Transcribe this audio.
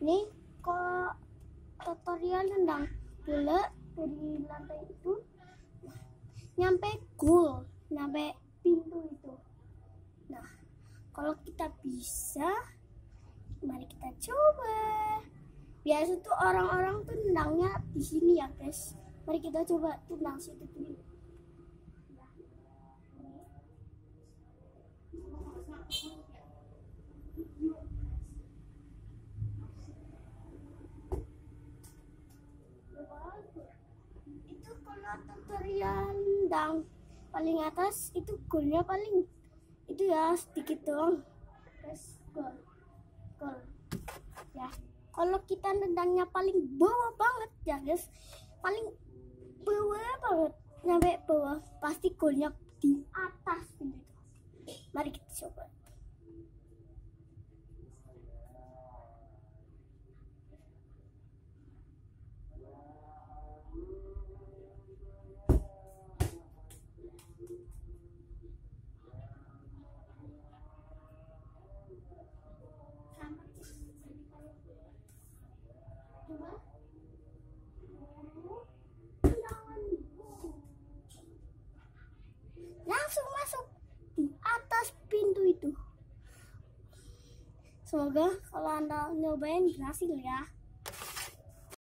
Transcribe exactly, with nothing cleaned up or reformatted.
Ini kok tutorial tentang bola dari lantai itu nyampe goal, nyampe pintu itu. Nah, kalau kita bisa, mari kita coba. Biasa tuh orang-orang tuh nendangnya di sini ya guys. Mari kita coba tendang situ dulu. Itu kalau tutorial nendang paling atas itu golnya paling itu ya sedikit doang guys, gol gol ya. Kalau kita nendangnya paling bawah banget ya guys, paling bawah banget sampai bawah, pasti golnya di atas gitu. Mari kita coba. Langsung masuk di atas pintu itu. Semoga kalau Anda nyobain berhasil ya.